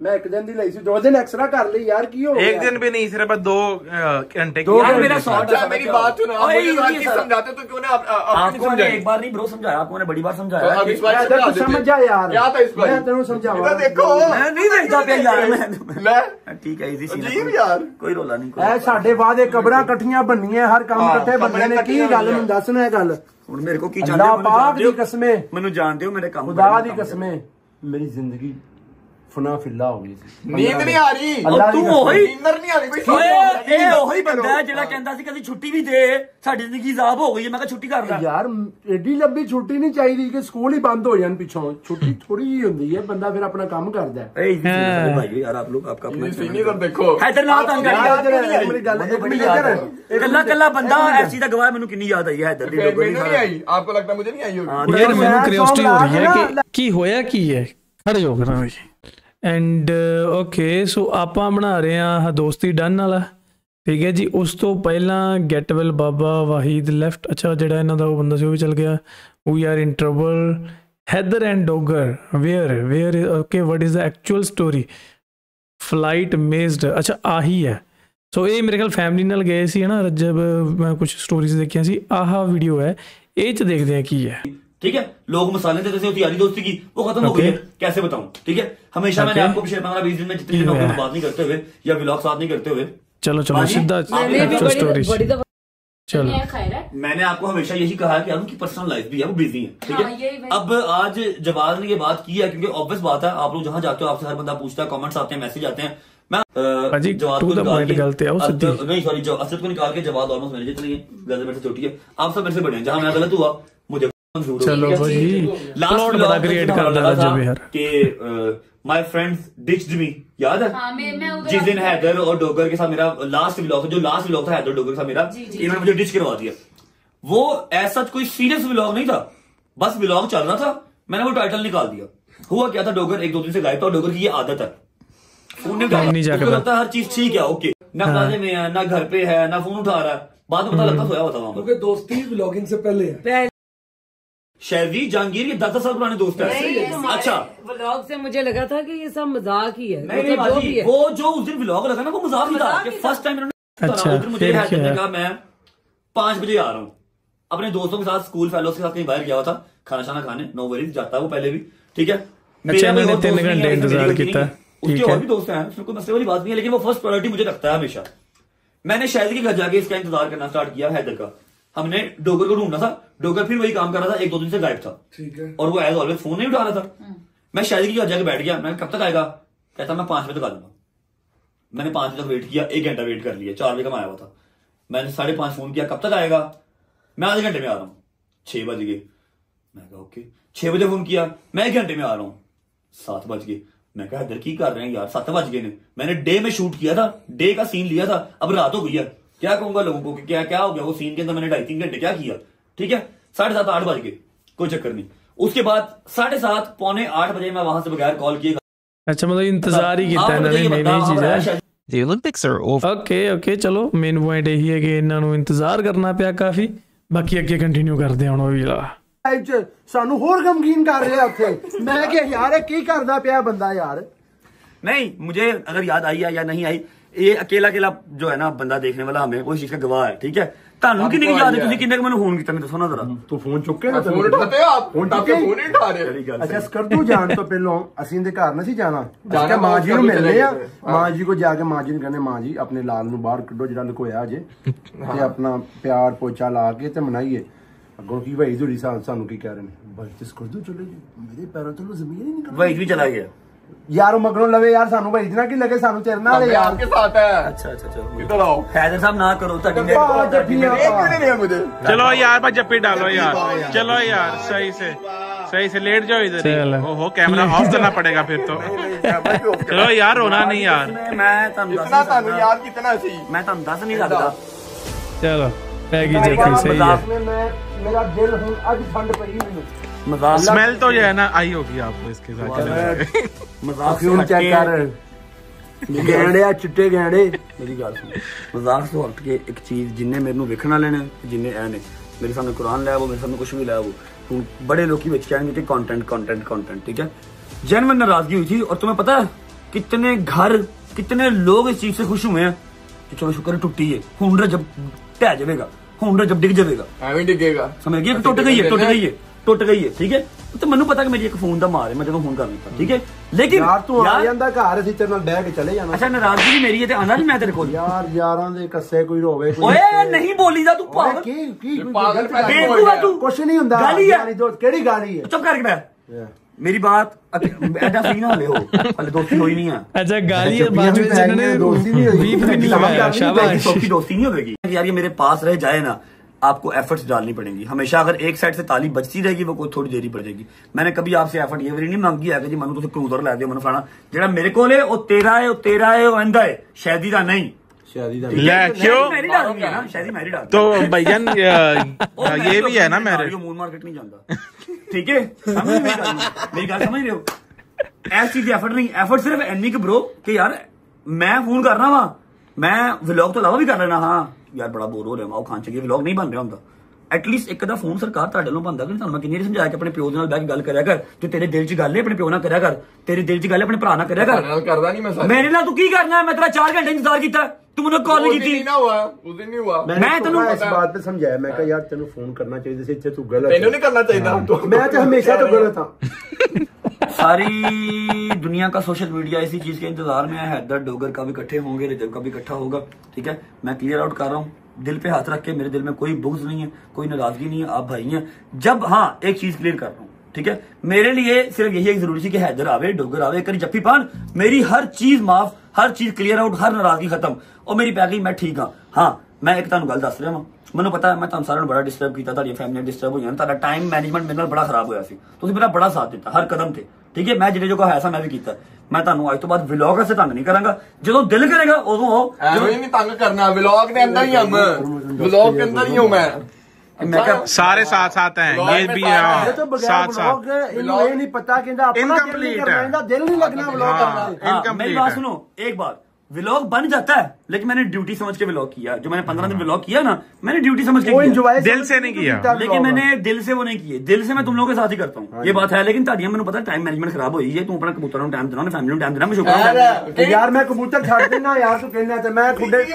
मैं एक दिन दी लाई सी, दो दिन एक्स्ट्रा कर ली यार, की हो एक दिन भी नहीं, सिर्फ दो घंटे की। यार मेरा शॉर्ट है, मेरी बात सुनो, आप मुझे हर चीज समझाते तो क्यों ना आपको मैंने एक बार नहीं ब्रो समझाया, आपको मैंने बड़ी बार समझाया। अब इस बार समझ जा यार, क्या था इस बार, मैं तेरे समझाऊंगा। देखो मैं नहीं देखता पे यार, मैं ठीक है इजी अजीब यार, कोई रोला नहीं। ਐ ਸਾਡੇ ਬਾਅਦ ਇਹ ਕਬਰਾਂ ਇਕੱਠੀਆਂ ਬਣਨੀਆਂ, ਹਰ ਕੰਮ ਇਕੱਠੇ ਬਣਨੇ ਨੇ, ਕੀ ਗੱਲ ਮੈਨੂੰ ਦੱਸ ਨਾ ਇਹ ਗੱਲ। ਹੁਣ ਮੇਰੇ ਕੋ ਕੀ ਅੱਲਾਹ ਪਾਕ ਦੀ ਕਸਮੇ, ਮੈਨੂੰ ਜਾਣਦੇ ਹੋ ਮੇਰੇ ਕੰਮ ਖੁਦਾ ਦੀ ਕਸਮੇ ਮੇਰੀ ਜ਼ਿੰਦਗੀ ਫਨਾ ਫਿੱਲਾ ਹੋ ਗਈ ਸੀ, ਨੀਂਦ ਨਹੀਂ ਆ ਰਹੀ। ਤੂੰ ਉਹੀ ਨੀਂਦਰ ਨਹੀਂ ਆ ਰਹੀ ਬਈ, ਓਏ ਇਹ ਉਹੀ ਬੰਦਾ ਹੈ ਜਿਹੜਾ ਕਹਿੰਦਾ ਸੀ ਕਦੀ ਛੁੱਟੀ ਵੀ ਦੇ, ਸਾਡੀ ਜ਼ਿੰਦਗੀ ਜ਼ਾਬ ਹੋ ਗਈ ਹੈ। ਮੈਂ ਕਿਹਾ ਛੁੱਟੀ ਕਰ ਲੈ ਯਾਰ, ਐਡੀ ਲੰਬੀ ਛੁੱਟੀ ਨਹੀਂ ਚਾਹੀਦੀ ਕਿ ਸਕੂਲ ਹੀ ਬੰਦ ਹੋ ਜਾਣ ਪਿੱਛੋਂ। ਛੁੱਟੀ ਥੋੜੀ ਜਿਹੀ ਹੁੰਦੀ ਹੈ, ਬੰਦਾ ਫਿਰ ਆਪਣਾ ਕੰਮ ਕਰਦਾ ਹੈ। ए इजी चीज़ भाई यार, आप लोग आपका अपना सीनियर देखो हैदर ना तंग कर ਮੇਰੀ ਗੱਲ ਇੱਕ बड़ी ਮਿੰਟ याद है, ਕਰ, कल्ला कल्ला बंदा ऐसी दा गवाह मैंने कितनी याद आई है हैदर दी। मैंने नहीं आई, आपको लगता है मुझे नहीं आई होगी। यार मैंने क्यूरियोसिटी हो रही है कि की होया की है, खड़े हो करा भाई। एंड ओके सो ਆਪਾਂ ਬਣਾ ਰਹੇ ਆ ਦੋਸਤੀ ਡਨ ਵਾਲਾ, ਠੀਕ ਹੈ ਜੀ। ਉਸ ਤੋਂ ਪਹਿਲਾਂ get well Baba Waheed left, ਅੱਛਾ ਜਿਹੜਾ ਇਹਨਾਂ ਦਾ ਉਹ ਬੰਦਾ ਸੀ ਉਹ ਵੀ ਚਲ ਗਿਆ। We are in trouble, Haider and Dogar where where okay what is the actual story, flight missed, ਅੱਛਾ ਆਹੀ ਹੈ। ਸੋ ਇਹ ਮੇਰੇ ਖਿਆਲ ਫੈਮਿਲੀ ਨਾਲ ਗਏ ਸੀ ਹੈ ਨਾ ਰੱਜਬ, ਮੈਂ ਕੁਝ ਸਟੋਰੀਜ਼ ਦੇਖੀਆਂ ਸੀ, ਆਹ ਵੀਡੀਓ ਹੈ, ਇਹ ਚ ਦੇਖਦੇ ਆ ਕੀ ਹੈ। ठीक है, लोग मसाले देते थे यारी दोस्ती की, वो खत्म हो गई है, कैसे बताऊं। ठीक है, हमेशा मैंने आपको पिछले पंद्रह बीस दिन में जितने दिनों की बात नहीं करते हुए या व्लॉग साथ नहीं करते हुए, चलो चलो सीधा स्टोरी। चलो मैंने आपको हमेशा यही कहा है कि उनकी पर्सनल लाइफ भी है, वो बिजी है। ठीक है, अब आज जवाब ने ये बात की है क्योंकि ऑब्वियस बात है, आप लोग जहां जाते हो आपसे हर बंदा पूछता है, कमेंट्स आते हैं, मैसेज आते हैं। मैं जवाब को निकाल के नहीं सॉरी असद को निकाल के जवाब ऑलमोस्ट मेरे जितने गलत मेरे से छोटी है, आप सब मेरे से बड़े हैं। जहां मैं गलत हुआ मुझे चलो भाई प्लॉट बड़ा क्रिएट कर रहा है यार कि माय फ्रेंड्स डिच्ड मी, याद है हाँ, मैं, मैं जिस दिन हैदर और डोगर के साथ मेरा लास्ट व्लॉग, जो लास्ट व्लॉग था हैदर डोगर के साथ मेरा, इन्होंने मुझे डिच करवा दिया। वो ऐसा कोई सीरियस व्लॉग नहीं था, बस व्लॉग चल रहा था, मैंने वो टाइटल निकाल दिया। हुआ क्या था, डोगर एक दो दिन से गायब था, और डोगर की ये आदत है फोन नहीं उठाता, लगता है हर चीज ठीक है, ओके, ना प्लाजे में है, ना घर पे है, ना फोन उठा रहा है, बाद में पता लगता सोया होता वहां पर। दोस्ती व्लॉगिंग से पहले है। शहरी जहांगीर ये दस दस साल पुराने दोस्त है। अच्छा व्लॉग से मुझे लगा था कि ये सब मजाक ही है। नहीं नहीं बाजी, वो जो उस दिन व्लॉग लगा ना वो मजाक ही था कि फर्स्ट टाइम अच्छा, मुझे कहा मैं पांच बजे आ रहा हूँ, अपने दोस्तों के साथ स्कूल फेलोज के साथ कहीं बाहर गया हुआ था खाना शाना खाने, नो वरीज जाता है वो पहले भी। ठीक है, तीन घंटे इंतजार किया, उसके और भी दोस्त हैं, उसमें कोई मसले वाली बात नहीं है, लेकिन वो फर्स्ट प्रायोरिटी मुझे रखता है हमेशा। मैंने शायद के घर जाके इसका इंतजार करना स्टार्ट किया हैदर का। हमने डोगर को ढूंढना था, डोगर फिर वही काम कर रहा था, एक दो दिन से गायब था। ठीक है, और वो एज ऑलवेज फोन नहीं उठा रहा था। मैं शायद की घर जाके बैठ गया, मैं कब तक आएगा, कहता मैं पांच बजे तक आ जाऊंगा। मैंने पांच बजे तक वेट किया, एक घंटा वेट कर लिया, चार बजे का आया हुआ था। मैंने साढ़े पांच फोन किया, कब तक आएगा, मैं आधे घंटे में आ रहा हूँ। छह बज गए, मैं कहा ओके। छह बजे फोन किया, मैं एक घंटे में आ रहा हूँ। सात बज गए, मैं कहा इधर की कर रहे हैं यार, सात बज गए ने। मैंने डे में शूट किया था, डे का सीन लिया था, अब रात हो गई है, क्या कहूंगा लोगों को कि क्या क्या हो गया, वो सीन के अंदर मैंने ढाई तीन घंटे क्या किया। ठीक है, साढ़े सात आठ बज गए, कोई चक्कर नहीं। उसके बाद साढ़े सात पौने आठ बजे मैं वहां से बगैर कॉल किए, अच्छा मतलब इंतजार ही किया इन्होंने, नई नई चीज है। The Olympics are over. Okay okay चलो मेन पॉइंट यही है कि इन्हों ਨੂੰ इंतजार करना ਪਿਆ काफी, बाकी ਅੱਗੇ ਕੰਟੀਨਿਊ ਕਰਦੇ ਹਾਂ ਹੁਣ ਵੀ ਲਾ ਸਾਨੂੰ ਹੋਰ ਗਮਗੀਨ ਕਰ ਰਿਹਾ ਉੱਥੇ। मैं कि यार की करदा ਪਿਆ ਬੰਦਾ यार। नहीं मुझे अगर याद आई है या नहीं आई, ये अकेला अकेला जो है ना बंदा देखने वाला हमें वो चीज का गवाह है। ठीक है, ਤੁਹਾਨੂੰ ਕਿੰਨੀ याद है, ਤੁਸੀਂ ਕਿੰਨੇ ਮੈਨੂੰ ਫੋਨ ਕੀਤਾ ਮੈਨੂੰ ਦੱਸੋ ਨਾ ਜ਼ਰਾ। ਤੂੰ ਫੋਨ ਚੁੱਕੇ ਨਾ, ਫੋਨ ਉਠਾਤੇ ਹੋ ਆਪ, ਫੋਨ ਟਾਕੇ ਫੋਨ ਨਹੀਂ ਉਠਾ ਰਹੇ। ਅੱਛਾ ਸਕਰਦੂ ਜਾਣ ਤੋਂ ਪਹਿਲਾਂ ਅਸੀਂ ਇਹਦੇ ਘਰ ਨਾ ਸੀ ਜਾਣਾ, ਅਸੀਂ ਮਾਂ ਜੀ ਨੂੰ ਮਿਲਨੇ ਆ, ਮਾਂ ਜੀ ਕੋ ਜਾ ਕੇ ਮਾਂ ਜੀ ਨੂੰ ਕਹਿੰਦੇ ਮਾਂ ਜੀ ਆਪਣੇ ਲਾਲ ਨੂੰ ਬਾਹਰ ਕੱਢੋ ਜਿਹੜਾ ਲੁਕੋਇਆ ਜੇ, ਤੇ ਆਪਣਾ ਪਿਆਰ ਪੋਚਾ ਲਾ ਕੇ ਤੇ ਮਨਾਈਏ। ਅੱਗੋਂ ਕੀ ਭਾਈ ਜੁੜੀ ਸਾਨੂੰ ਕੀ ਕਹਿ ਰਹੇ ਨੇ, ਬਸ ਤੇ ਸਕਰਦੂ ਚਲੇ ਜੀ, ਮੇਰੇ ਪੈਰਾਂ ਤੋਂ ਜ਼ਮੀਨ ਹੀ ਨਹੀਂ ਨਿਕਲ। भाई भी चला गया यार मगरों लवे यार, सानू भाई इतना की लगे, सानू तेरे नाल यार आपके साथ है। अच्छा अच्छा अच्छा इधर आओ हैदर साहब, ना करो एक भी नहीं है मुझे। चलो यार भाई जप्पी डालो यार, चलो यार सही से सही से लेट जाओ इधर। ओहो कैमरा ऑफ करना पड़ेगा फिर तो। चलो यार रोना नहीं यार, मैं इतना तानू यार कितना सी मैं तुम दस नहीं सकता। चलो पैगी जप्पी सही है। मेरा दिल हुन आज ठंड पई मैनू, स्मेल तो जो है ना आई होगी आपको इसके साथ। मजाक चेक कर गैंडे चिट्टे गैंडे, मेरी गल सुन, मजाक तो हट के एक चीज जिन्ने मेनू वेखण वाले ने, जिन्ने ऐ ने मेरे सामने कुरान लाया वो, मेरे सामने कुछ भी लाया वो, तू बड़े लोग कहणगे कि कंटेंट कंटेंट कंटेंट। ठीक है, जेन्युइन नाराजगी हुई थी। और तुम्हें पता है कितने घर कितने लोग इस चीज से खुश हुए हैं कि चलो शुक्र टूटी है, हुंडर जब ढह जाएगा, हुंडर जब डिग जाएगा एवं डिगेगा, समझ गए, टुट गई है टुट गई है टुट गई है ठीक है। तो मैंने पता कि मेरी एक फोन दा मार है, मैं जब फोन कर लेता ठीक है, लेकिन यार तू आ ਜਾਂਦਾ ਘਰ ਅਸੀਂ ਤੇਰੇ ਨਾਲ ਬਹਿ ਕੇ ਚਲੇ ਜਾਣਾ। अच्छा नाराजगी भी मेरी है ते आना भी मैं तेरे कोल यार यारां ਦੇ ਕੱਸੇ ਕੋਈ ਹੋਵੇ ਕੋਈ ਓਏ ਨਹੀਂ ਬੋਲੀਦਾ ਤੂੰ ਪਾਗਲ ਕੀ ਕੀ पागल बेवकूफ है तू, ਕੁਛ ਨਹੀਂ ਹੁੰਦਾ गाली है। ਯਾਰੀ ਦੋਸਤ ਕਿਹੜੀ ਗਾਲੀ ਹੈ? चुप करके बैठ, मेरी बात ऐसा सीन ना ले हो, पहले दोस्ती हुई नहीं है। अच्छा गाली है बाद में जिन्होंने दोस्ती नहीं हुई, बीफ नहीं लगाया, शाबाश। दोस्ती दोस्ती नहीं होगी यार, ये मेरे पास रह जाए ना, आपको एफर्ट्स डालनी पड़ेंगी हमेशा। अगर एक साइड से ताली बचती रहेगी वो कोई थोड़ी देरी पड़ जाएगी। मैंने कभी आपसे एफर्ट ये नहीं मांगी है कि जी मनु तुम क्रूजर लै दियो, मनु फलाना जेड़ा मेरे को है वो तेरा है, वो तेरा है, वो इंदा है, शादी का नहीं। ले क्यों शादी मैरिड तो भैयन ये भी है ना, मेरे मून मार्केट नहीं जाता ठीक है, मेरी गल समझ रहे हो? ऐसी चीज एफर्ट नहीं, एफर्ट सिर्फ एनी के ब्रो कि यार मैं फोन कर रहा वा, मैं व्लॉग तो अलावा भी कर लेना, हाँ यार बड़ा बोर हो रहा, खान चाहिए व्लॉग नहीं बन रहा होंगे, एटलीस्ट एक अदा फोन सरकार ਤੁਹਾਡੇ ਵੱਲੋਂ ਬੰਦਾ ਕਿ ਤੁਹਾਨੂੰ ਮੈਂ ਕਿੰਨੀ ਵਾਰੀ ਸਮਝਾਇਆ ਕਿ ਆਪਣੇ ਪਿਓ ਦੇ ਨਾਲ ਬਹਿ ਕੇ ਗੱਲ ਕਰਿਆ ਕਰ, ਜੋ ਤੇਰੇ ਦਿਲ 'ਚ ਗੱਲ ਹੈ ਆਪਣੇ ਪਿਓ ਨਾਲ ਕਰਿਆ ਕਰ, ਤੇਰੇ ਦਿਲ 'ਚ ਗੱਲ ਹੈ ਆਪਣੇ ਭਰਾ ਨਾਲ ਕਰਿਆ ਕਰ। ਨਾਲ ਕਰਦਾ ਨਹੀਂ ਮੈਂ ਸਾਰਾ, ਮੇਰੇ ਨਾਲ ਤੂੰ ਕੀ ਕਰਨਾ ਹੈ? ਮੈਂ ਤੇਰਾ ਚਾਰ ਘੰਟੇ ਇੰਤਜ਼ਾਰ ਕੀਤਾ, ਤੂੰ ਮੈਨੂੰ ਕਾਲ ਨਹੀਂ ਕੀਤੀ। ਨਾ ਹੁਆ ਉਸ ਦਿਨ ਨਹੀਂ ਹੁਆ, ਮੈਂ ਤੈਨੂੰ ਇਸ ਬਾਤ ਤੇ ਸਮਝਾਇਆ, ਮੈਂ ਕਿਹਾ ਯਾਰ ਤੈਨੂੰ ਫੋਨ ਕਰਨਾ ਚਾਹੀਦਾ ਸੀ, ਇੱਥੇ ਤੂੰ ਗਲਤ ਤੈਨੂੰ ਨਹੀਂ ਕਰਨਾ ਚਾਹੀਦਾ, ਮੈਂ ਤੇ ਹਮੇਸ਼ਾ ਤੋਂ ਗਲਤ ਹਾਂ। सारी दुनिया का सोशल मीडिया इसी चीज के इंतजार में है, हैदर डोगर का भी इकट्ठे होंगे, रजब का भी इकट्ठा होगा ठीक है। मैं क्लियर आउट कर रहा हूँ, दिल पे हाथ रख के, मेरे दिल में कोई बुग़्ज़ नहीं है, कोई नाराजगी नहीं है, आप भाई हैं। जब हाँ एक चीज क्लियर कर रहा हूँ ठीक है, मेरे लिए सिर्फ यही एक जरूरी थी कि हैदर आवे, डोगर आवे, करी जप्पी पान, मेरी हर चीज माफ, हर चीज क्लियर आउट, हर नाराजगी खत्म और मेरी पैकिंग मैं ठीक हाँ। हाँ मैं एक तुहानू गल दस रहा हूँ, मैंने पता है मैं तुहानू सारिਆਂ ਨੂੰ बड़ा डिस्टर्ब किया, ਤੁਹਾਡੀ फैमिली डिस्टर्ब हो जाना, ਤੁਹਾਡਾ टाइम मैनेजमेंट मेरे नाल बड़ा खराब होया सी, तुसीं मेरा बड़ा साथ दिता हर कदम ते ठीक है। मैं जिहड़े जो है मैं भी किया, मैं तुहानू अज तो बाद व्लॉग से तंग नहीं करांगा, जो दिल करेगा उदों आओ, ਐਵੇਂ ਨਹੀਂ ਤੰਗ ਕਰਨਾ, व्लॉग ਦੇ अंदर ही हम, व्लॉग के अंदर ही हूं मैं। मैं क्या सारे साथ साथ हैं, ये भी है साथ साथ, इनको ये नहीं पता कि इनकम्प्लीट है, दिल नहीं लगना व्लॉग करना। मेरी बात सुनो, एक बात व्लॉग बन जाता है लेकिन मैंने ड्यूटी समझ के व्लॉग किया, जो मैंने पंद्रह दिन व्लॉग किया ना, मैंने ड्यूटी समझ के किया, दिल से नहीं किया, लेकिन मैंने दिल से वो नहीं किए, दिल से मैं तुम लोगों के साथ ही करता हूँ, ये बात है। लेकिन ताड़ियां मैंने पता टाइम मैनेजमेंट खराब हुई है, तू अपना कबूतर टाइम देना, फैमिली टाइम देना, मैं शुक्र यार मैं कबूतर छाड़ देना यार, तू कहना तो मैं खुदे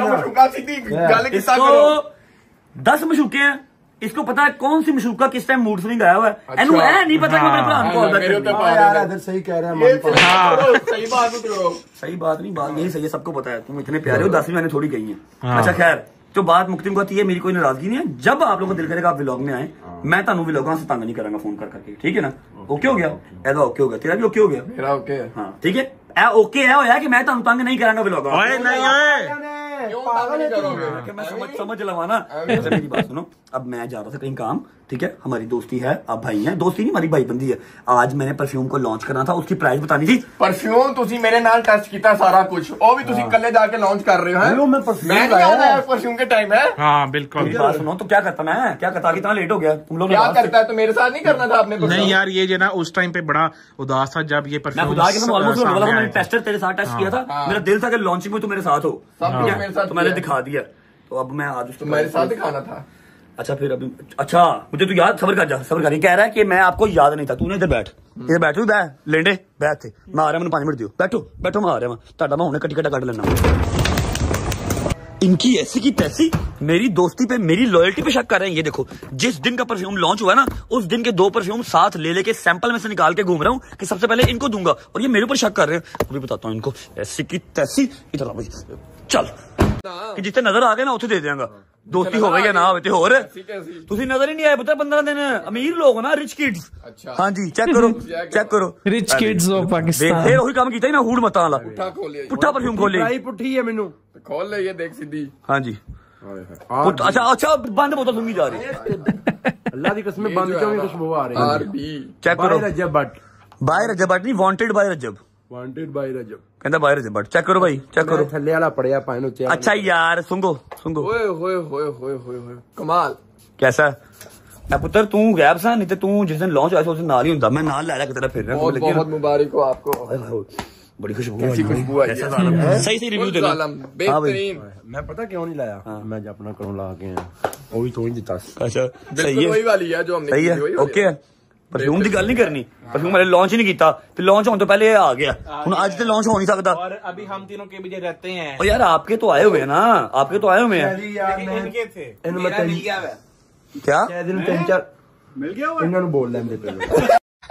इसको दस मशूके हैं, इसको पता है कौन सी मशूका किस टाइम मूड स्विंग आया हुआ है, एनू है नहीं पता कि मेरे भरा को यार इधर सही कह रहा है, सही बात करो, सही बात नहीं, बात यही सही है, सबको पता है तुम इतने प्यारे हो, दसवीं मैंने थोड़ी गई है। अच्छा खैर, तो बात मुक्ति को आती है, मेरी कोई नाराजगी नहीं है, जब आप लोगों को दिल करेगा आप व्लॉग में आए, मैं तुहानू व्लॉगां से तंग नहीं करूंगा फोन कर करके ठीक है ना। ओके हो गया, ऐसा ओके हो गया, तेरा भी ओके हो गया, मेरा ओके हाँ ठीक है, ए ओके है होया कि मैं तुहानू तंग नहीं करांगा व्लॉग ओए नहीं ओए पागल है कि मैं समझ समझ लवा ना। अच्छा मेरी बात सुनो, अब मैं जा रहा था कहीं काम ठीक है, हमारी दोस्ती है, आप भाई हैं, दोस्ती नहीं हमारी भाईबंदी है। आज मैंने परफ्यूम को लॉन्च करना था, उसकी प्राइस बतानी थी। परफ्यूम तुसी मेरे नाल टेस्ट किया सारा कुछ, वो भी तुसी कल्ले जाके लॉन्च कर रहे हो हैं, मैं परफ्यूम मैं नहीं आया, परफ्यूम के टाइम है। हाँ बिल्कुल, बात सुनो, तो क्या करता मैं, क्या करता, कितना लेट हो गया तुम लोग, क्या करता है तो मेरे साथ नहीं करना था आपने? नहीं यार ये जो ना उस टाइम पे बड़ा उदास था जब ये परफ्यूम, मैंने टेस्टर तेरे साथ टेस्ट किया था, मेरा दिल था कि लॉन्चिंग में तो मेरे साथ हो, तो मैंने दिखा दिया, तो अब मैं आज उसको मेरे साथ दिखाना था। अच्छा फिर अभी, अच्छा मुझे तू याद, सबर कर जा, सबर कर, कह रहा है कि मैं आपको याद नहीं था, तूने इधर बैठ, इधर बैठो, बैठ लेंडे बैठ थे, मैं आ रहा मैं पांच मिनट दियो, बैठो बैठो, मैं आ रहा मैं ताड़ा मैं हुणे कटी कटा कट लेना। इनकी ऐसी की तैसी मेरी दोस्ती पे, मेरी लॉयल्टी पे शक कर रहे हैं। ये देखो जिस दिन का परफ्यूम लॉन्च हुआ ना, उस दिन के दो परफ्यूम साथ ले लेके सैंपल में से निकाल के घूम रहा हूँ कि सबसे पहले इनको दूंगा, और ये मेरे ऊपर शक कर रहे हैं। अभी बताता हूँ इनको, ऐसी की तैसी, इधर भाई चल कि जितने नजर आ गए ना उसे दे देंगा, दोस्ती हो गई या ना हो ते होर तुसी नजर ही नहीं आए पता पंद्रह दिन, अमीर लोग हो ना, रिच किड्स। अच्छा हाँ जी चेक करो चेक करो, रिच किड्स ऑफ पाकिस्तान, फिर वही काम किया ना, हूड़ मता वाला पुट्ठा खोले, पुट्ठा परफ्यूम खोले, प्राई पुट्ठी है मेनू खोल ले, ये देख सीधी, हाँ जी अच्छा अच्छा बंद बोतल सूंघी जा रही है, अल्लाह की कसम बंद क्यों नहीं, खुशबू आ रही है। आरबी चेक करो, रजब बट बाय रजब बट नहीं, wanted by Rajab, wanted by Rajab कहता बाय रजब बट, चेक करो भाई चेक करो, थल्ले वाला पड़िया पाए नो। अच्छा यार सुंगो सुंगो, ओए होए होए होए होए होए कमाल, कैसा है पुत्र, तू गैब सा, नहीं तो तू जिस दिन लॉन्च हुआ उस दिन नाल ही हुंदा, मैं नाल ला रहा तेरा फिर बहुत बहुत मुबारक हो आपको, बड़ी खुशबू खुशबू आई है, सही सही रिव्यू देना, बेहतरीन। मैं पता क्यों नहीं लाया, मैं जब अपना करूं ला के वो भी तो ही देता। अच्छा सही है, वही वाली है जो हमने सही है, ओके है। परफ्यूम की गल नहीं करनी, परफ्यूम हले लॉन्च ही नहीं किया, तो लॉन्च होने तो पहले आ गया, हुन आज तो लॉन्च हो नहीं सकता। और अभी हम तीनों के भी रहते हैं। और यार आपके तो आए हुए हैं ना, आपके तो आए हुए हैं। इनके थे क्या तीन चार मिल गया हुआ, इन्होंने बोल लेंगे पहले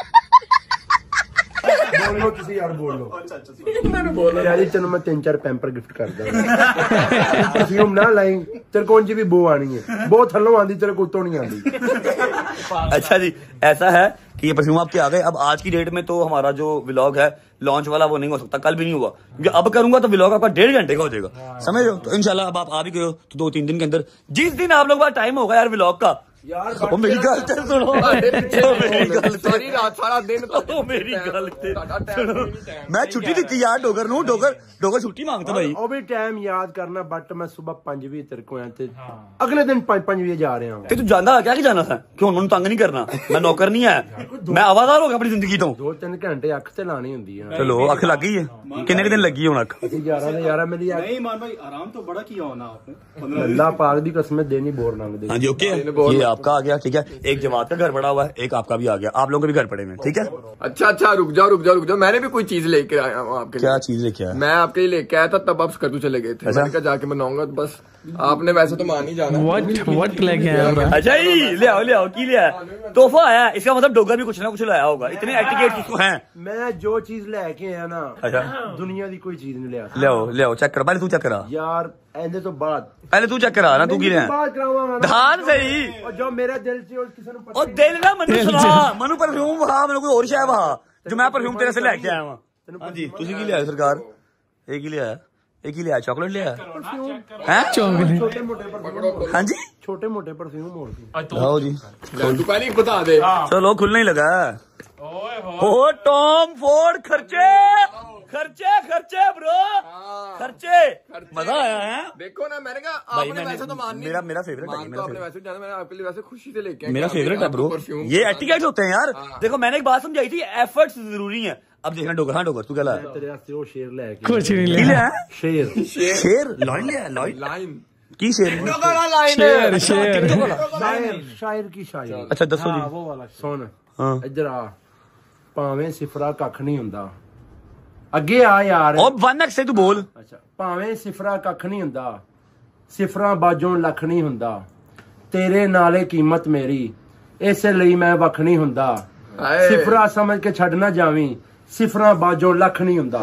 बोल लो किसी यार बोल लो यार चलो मैं तीन चार पैम्पर गिफ्ट कर दूं। परफ्यूम ना लाई तेरे कौन जी भी बो आनी है, बहुत थल्लों आंदी तेरे को तो नहीं आंदी। अच्छा जी, ऐसा है कि ये परफ्यूम आपके आ गए। अब आज की डेट में तो हमारा जो व्लॉग है लॉन्च वाला वो नहीं हो सकता, कल भी नहीं हुआ, क्योंकि अब करूंगा तो व्लॉग आपका डेढ़ घंटे का हो जाएगा, समझ रहे हो। तो इंशाल्लाह अब आप आ भी गए हो तो दो तीन दिन के अंदर, जिस दिन आप लोग का टाइम होगा यार व्लॉग का, यार ओ मेरी गल ते सुनो, मेरी गल सारी रात सारा दिन तो मेरी गल ते सुनो, मैं छुट्टी दी यार डोगर नू, डोगर डोगर छुट्टी मांगता भाई। ਉਹ ਵੀ ਟਾਈਮ ਯਾਦ ਕਰਨਾ, ਬਟ ਮੈਂ ਸਵੇਰ ਪੰਜ ਵਜੇ ਤੇਰੇ ਕੋਲ ਆਇਆ ਤੇ ਅਗਲੇ ਦਿਨ ਪੰਜ ਪੰਜ ਵਜੇ ਜਾ ਰਿਹਾ ਹਾਂ। ਤੇ ਤੂੰ ਜਾਂਦਾ क्या कि जाना था कि उन्होंने तंग नहीं करना, मैं नौकर नहीं है, मैं आवाजार हो गया अपनी जिंदगी तो। ਦੋ ਤਿੰਨ ਘੰਟੇ ਅੱਖ ਤੇ ਲਾਣੀ ਹੁੰਦੀ ਆ। चलो अख लग गई है, किन्ने के दिन लगी है अख? ਅਸੀਂ ਯਾਰਾਂ ਦੇ ਯਾਰਾਂ ਮੇਰੀ नहीं मान भाई आराम तो बड़ा किया होना आपने। ਅੱਲਾ ਪਾਕ ਦੀ ਕਸਮ ਦੇਣੀ ਬੋਰ ਨੰਗਦੇ। हाँ जी ओके, ये आपका आ गया, ठीक है। एक जवाब का घर पड़ा हुआ है, एक आपका भी आ गया, आप लोगों के भी घर पड़े हुए, ठीक है। अच्छा अच्छा रुक जाओ रुक जाओ रुक जाओ, मैंने भी कोई चीज लेके आया हूँ आपके लिए। क्या चीज लेके आया? मैं आपके लिए लेके आया था, तब आप स्कर्दू चले गए थे। मैंने कहा जाके बनाऊंगा, तो बस आपने वैसे तो मान ही जाना। व्हाट व्हाट लेके आया? अच्छा जी ले आओ ले आओ, की ले आया? तोहफा आया, इसका मतलब डोगर भी कुछ ना कुछ लाया होगा, इतने एटिकेट किसको हैं। मैं जो चीज लेके आया ना, अच्छा दुनिया की कोई चीज नहीं ले ले आओ ले आओ, चेक कर, पहले तू चेक करा यार, ਇਹਦੇ ਤੋਂ ਬਾਅਦ पहले तू चेक करा ना, तू की ले ਬਾਅਦ ਕਰਾਵਾਂਗਾ ਨਾ। धान सही और जो मेरे दिल से और किसी ਨੂੰ पता और दिल ना मनु सुना, मनु परफ्यूम वहा, मैंने कोई और शायद वहा जो मैं परफ्यूम तेरे से लेके आया हूँ। हाँ जी, तुझे की ले आया सरकार? एक ही ले आया, एक ही ले आया, चॉकलेट ले आया हैं, चॉकलेट छोटे मोटे परफ्यूम। हाँ जी छोटे मोटे परफ्यूम और भी। आओ जी, तू पहले बता दे। चलो खुलने ही लगा। ओ टॉम फोर्ड, खर्चे खर्चे खर्चे ब्रो, खर्चे मजा आया है। देखो ना, मैंने कहा आपने वैसे तो मान मेरा मेरा फेवरेट है, तो आपने वैसे जाना, मैंने आपके लिए वैसे खुशी से लेके आया। मेरा फेवरेट है ब्रो, ये एटिकेट्स होते हैं यार। देखो मैंने एक बात समझाई थी, एफर्ट्स जरूरी हैं। अब देखना डोगर, हाँ डोगर तू क्या लाया? तेरे वास्ते वो शेर लेके कुछ नहीं ले लिया। शेर शेर लॉइन लिया, लॉइन लाइन की शेर शेर शेर शायर शायर की शायर। अच्छा दसो जी। वो वाला सुन, हाँ इधर आ, ਭਾਵੇਂ ਸਿਫਰਾ ਕੱਖ ਨਹੀਂ ਹੁੰਦਾ, ਅੱਗੇ ਆ ਯਾਰ। ਉਹ वन एक्स से तू बोल। ਅੱਛਾ, ਭਾਵੇਂ ਸਿਫਰਾ ਕੱਖ ਨਹੀਂ ਹੁੰਦਾ, ਸਿਫਰਾਂ ਬਾਜੋਂ ਲੱਖ ਨਹੀਂ ਹੁੰਦਾ, ਤੇਰੇ ਨਾਲੇ ਕੀਮਤ ਮੇਰੀ, ਇਸੇ ਲਈ ਮੈਂ ਵੱਖ ਨਹੀਂ ਹੁੰਦਾ, ਸਿਫਰਾ ਸਮਝ ਕੇ ਛੱਡ ਨਾ ਜਾਵੀਂ, ਸਿਫਰਾਂ ਬਾਜੋਂ ਲੱਖ ਨਹੀਂ ਹੁੰਦਾ।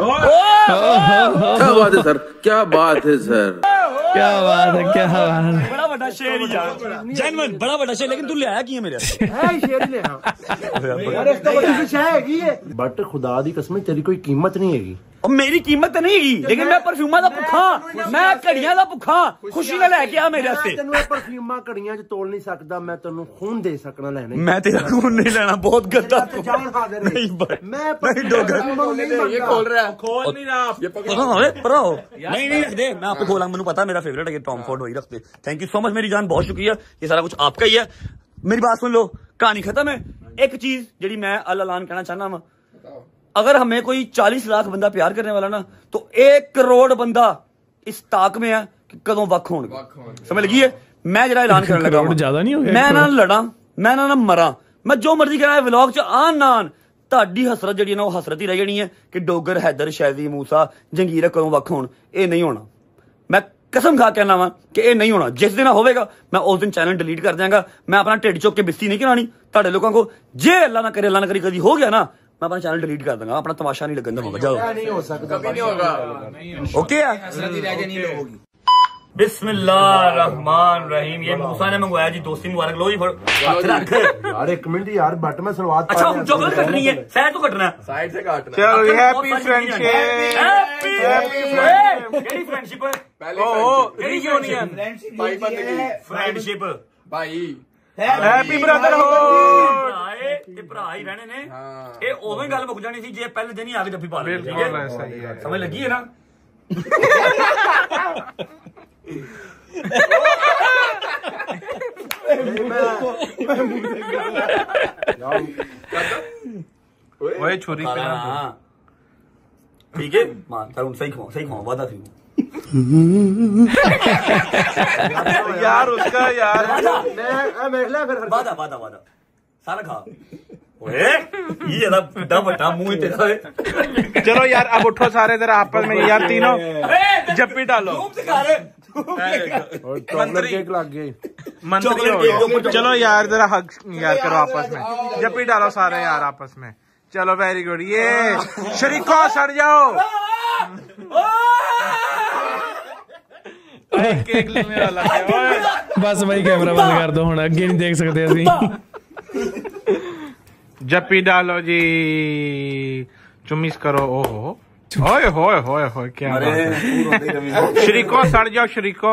क्या बात है सर, क्या बात है सर, क्या बात है, क्या बात है। बड़ा बड़ा शेर यार, जेन्युइन बड़ा बड़ा शेर, लेकिन तू ले आया की है मेरे है शेर ही लेना यार, इस तो बड़ी शय हैगी है, बट खुदा दी कसम तेरी कोई कीमत नहीं हैगी। और मेरी कीमत नहीं है, लेकिन मैं परफ्यूमा का भुखा, मैं घड़ियां का भुखा, खुशी ना लेके आ मेरे वास्ते। तेनू परफ्यूमा घड़ियां च तोल नहीं सकदा, मैं तेनू खून दे सकना लेने। मैं तेरा खून नहीं लेना, बहुत गंदा जान हाजिर नहीं। मैं नहीं डोगर ये खोल रहा है, खोल नहीं रहा आप। ये पकड़ नहीं नहीं रख दे, मैं आपको खोला, मुझे पता मेरा फेवरेट है ये टॉम फोर्ड, वही रखते। थैंक यू सो मच मेरी जान, बहुत शुक्रिया, ये सारा कुछ आपका ही है। मेरी बात सुन लो, कहानी खत्म है। एक चीज जी मैं अल्लाह कहना चाहना वा, अगर हमें कोई चालीस लाख बंदा प्यार करने वाला ना, तो एक करोड़ बंदा इस ताक में है कि कदों वक् होंगे, समझ लगी है। मैं जरा ऐलान करने लगा, ज्यादा नहीं हो गया? मैं ना लड़ा, मैं ना ना मरा, मैं जो मर्जी करा व्लॉग च आन ना आन, ਤੁਹਾਡੀ हसरत जी ना वो हसरत ही रह जानी है कि डोगर हैदर शैदी मूसा जंगीर कदों वक् होण, ये नहीं होना। मैं कसम खा कहना वा कि ये नहीं होना। जिस दिन होगा मैं उस दिन चैनल डिलीट कर देंगा। मैं अपना ढिड चुक के बिस्ती नहीं करानी ਤੁਹਾਡੇ लोगों को। जे अल्लाह ना करे, अल्लाह ना करे कभी हो गया ना, मैं अपना चैनल डिलीट कर दूंगा, अपना तमाशा नहीं लगन दूंगा। जाओ, नहीं हो सकता, कभी नहीं होगा। ओके बिस्मिल्लाहिर्रहमानिर्रहीम। ये मूसा ने मंगवाया जी, दोस्ती मुबारक लो जी, हाथ रख यार एक मिनट यार, बट मैं सलवार। अच्छा हम चॉकलेट कटनी है, साइड तो कटना है, साइड से काटना। चलो happy friendship, happy friendship, KD friendship पहले यूनियन भाई बंदगी, फ्रेंडशिप भाई हैप्पी ब्रदर हो। ये भरा ही रहने ने, ये ओवें गल मुक जानी सी जे पहले दिन ही आके जफ्फी पा ले। समझ लगी है ना? वही छुरी पे ठीक है, सही खाओ सही खाओ, वादा थी यार उसका यार मैं मैं फिर वादा वादा वादा सारा खा, ये ज्यादा बड़ा बड़ा मुंह तेरा है। चलो यार अब उठो सारे जरा आपस में यार तीनों जप्पी डालो। चॉकलेट केक लग गए मंत्री हो गए। चलो यार जरा हग यार करो आपस में, जप्पी डालो सारे यार आपस में। चलो वेरी गुड। ये शरीको सड़ जाओ। केक लेने वाला है। बस भाई कैमरा बंद कर दो, हुण अगे नहीं देख सकते असीं। जप्पी डालो जी, चुमिस करो। ओहो होए होए होए होए क्या शरीको सड़ जाओ शरीको।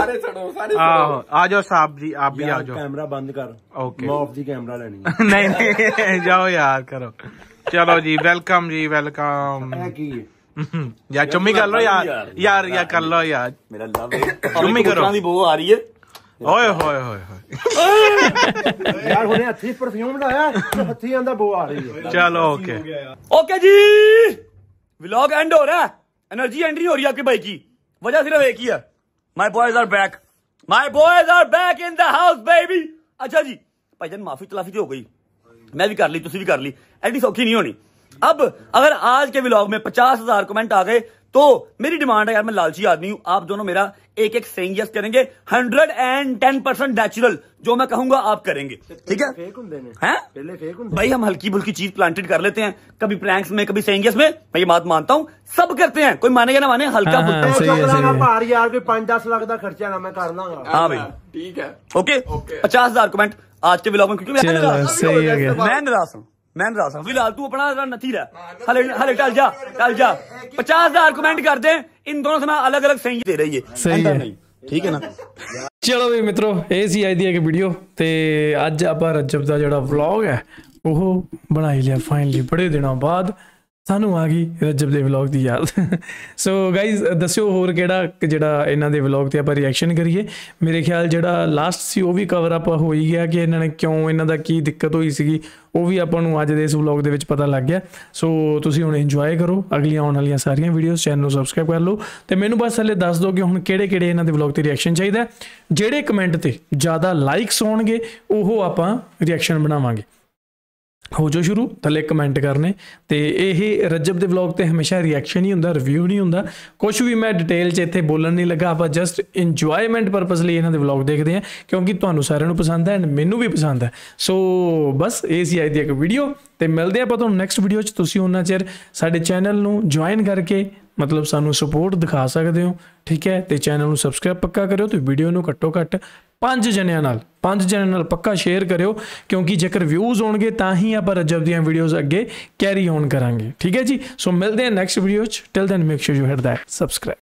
आओ आ जाओ साहब जी, आप भी आ जाओ। कैमरा बंद कर। ओके मैं ऑफ दी कैमरा लेनी। नहीं नहीं जाओ यार करो। चलो जी वेलकम जी वेलकम। यार चुम्मी कर लो यार यार यार कर लो यार मेरा लव चुम्मी करो। बो आ रही है। ओए होए होए यार हुणे हत्थी परफ्यूम लाया, हत्थी आंदा बो आ रही है। चलो ओके ओके जी, व्लॉग एंड हो रहा है। एनर्जी एंट्री हो रही है आपके भाई की। वजह सिर्फ एक ही है, my boys are back, my boys are back in the house baby. अच्छा जी भाईजान, माफी तलाफी तो हो गई, मैं भी कर ली, तुसी भी कर ली, एडी सौखी नहीं होनी। अब अगर आज के व्लॉग में पचास हजार कमेंट आ गए तो मेरी डिमांड है यार, मैं लालची आदमी हूं, आप दोनों मेरा एक एक सेइंग यस करेंगे। Hundred and ten percent natural जो मैं कहूंगा आप करेंगे, ठीक है? फेक हुंदे ने हैं? पहले फेक हुंदे भाई हम हल्की फुल्की चीज प्लांटेड कर लेते हैं, कभी प्रैंक्स में कभी सेइंग यस में, मैं ये बात मानता हूं, सब करते हैं, कोई मानेगा ना माने, हल्का फुल्का। भार यार कोई पांच दस लाख का खर्चा ना मैं कर लांगा। हाँ भाई ठीक है ओके। पचास हजार कमेंट आज के व्लॉग में, क्योंकि मैं नाराज हूं, मैं नाराज हूं। फिलहाल तू अपना नथी रहा, हले हले टल जा टल जा। पचास हजार कमेंट कर दे, इन दोनों से मैं अलग अलग सही दे रही है, सही है ठीक है ना? चलो भी मित्रों, ਇਹ ਸੀ ਅੱਜ ਦੀ ਇੱਕ ਵੀਡੀਓ ਤੇ ਅੱਜ ਆਪਾਂ ਰੱਜਬ ਦਾ ਜਿਹੜਾ ਵਲੌਗ ਹੈ ਉਹ ਬਣਾ ਹੀ ਲਿਆ ਫਾਈਨਲੀ, ਬੜੇ ਦਿਨਾਂ ਬਾਅਦ ਸਾਨੂੰ ਆ ਗਈ ਰੱਜਬ ਦੇ ਵਲੌਗ ਦੀ ਯਾਦ। ਸੋ ਗਾਈਜ਼ ਦੱਸਿਓ ਹੋਰ ਕਿਹੜਾ ਜਿਹੜਾ ਇਹਨਾਂ ਦੇ ਵਲੌਗ ਤੇ ਆਪਾਂ ਰਿਐਕਸ਼ਨ ਕਰੀਏ। ਮੇਰੇ ਖਿਆਲ ਜਿਹੜਾ ਲਾਸਟ ਸੀ ਉਹ ਵੀ ਕਵਰ ਅਪ ਹੋ ਹੀ ਗਿਆ ਕਿ ਇਹਨਾਂ ਨੇ ਕਿਉਂ, ਇਹਨਾਂ ਦਾ ਕੀ ਦਿੱਕਤ ਹੋਈ ਸੀਗੀ, ਉਹ ਵੀ ਆਪਾਂ ਨੂੰ ਅੱਜ ਦੇ ਇਸ ਵਲੌਗ ਦੇ ਵਿੱਚ ਪਤਾ ਲੱਗ ਗਿਆ। ਸੋ ਤੁਸੀਂ ਹੁਣ ਇੰਜੋਏ ਕਰੋ ਅਗਲੀਆਂ ਆਉਣ ਵਾਲੀਆਂ ਸਾਰੀਆਂ ਵੀਡੀਓਜ਼, ਚੈਨਲ ਨੂੰ ਸਬਸਕ੍ਰਾਈਬ ਕਰ ਲਓ ਤੇ ਮੈਨੂੰ ਬਸ ਹਲੇ ਦੱਸ ਦਿਓ ਕਿ ਹੁਣ ਕਿਹੜੇ ਕਿਹੜੇ ਇਹਨਾਂ ਦੇ ਵਲੌਗ ਤੇ ਰਿਐਕਸ਼ਨ ਚਾਹੀਦਾ। ਜਿਹੜੇ ਕਮੈਂਟ ਤੇ ਜ਼ਿਆਦਾ ਲਾਈਕਸ ਹੋਣਗੇ ਉਹ ਆਪਾਂ ਰਿਐਕਸ਼ਨ ਬਣਾਵਾਂਗੇ। ਹੋ ਜੋ ਸ਼ੁਰੂ, ਥੱਲੇ ਕਮੈਂਟ ਕਰਨੇ। ਤੇ ਇਹ ਰੱਜਬ ਦੇ ਵਲੌਗ ਤੇ ਹਮੇਸ਼ਾ ਰਿਐਕਸ਼ਨ ਹੀ ਹੁੰਦਾ, ਰਿਵਿਊ ਨਹੀਂ ਹੁੰਦਾ, ਕੁਛ ਵੀ ਮੈਂ ਡਿਟੇਲ 'ਚ ਇੱਥੇ ਬੋਲਣ ਨਹੀਂ ਲੱਗਾ। ਆਪਾਂ ਜਸਟ ਇੰਜੋਇਮੈਂਟ ਪਰਪਸ ਲਈ ਇਹਨਾਂ ਦੇ ਵਲੌਗ ਦੇਖਦੇ ਹਾਂ ਕਿਉਂਕਿ ਤੁਹਾਨੂੰ ਸਾਰਿਆਂ ਨੂੰ ਪਸੰਦ ਹੈ ਐਂਡ ਮੈਨੂੰ ਵੀ ਪਸੰਦ ਹੈ। ਸੋ ਬਸ ਇਹ ਸੀ ਅੱਜ ਦੀ ਇੱਕ ਵੀਡੀਓ ਤੇ ਮਿਲਦੇ ਆਪਾਂ ਤੁਹਾਨੂੰ ਨੈਕਸਟ ਵੀਡੀਓ 'ਚ। ਤੁਸੀਂ ਉਹਨਾਂ ਚਿਰ ਸਾਡੇ ਚੈਨਲ ਨੂੰ ਜੁਆਇਨ ਕਰਕੇ मतलब सानू सपोर्ट दिखा सकते हो, ठीक है? तो चैनल में सबसक्राइब पक्का करो, तो वीडियो में घट्टो घट्ट पांच जनिया नाल पांच जनिया नाल पक्का शेयर करो क्योंकि जेकर व्यूज़ होंगे तो ही आप रजब दी वीडियोज़ अगे कैरी ऑन करांगे, ठीक है जी? सो मिलते हैं next video. Till then make sure you hit that subscribe.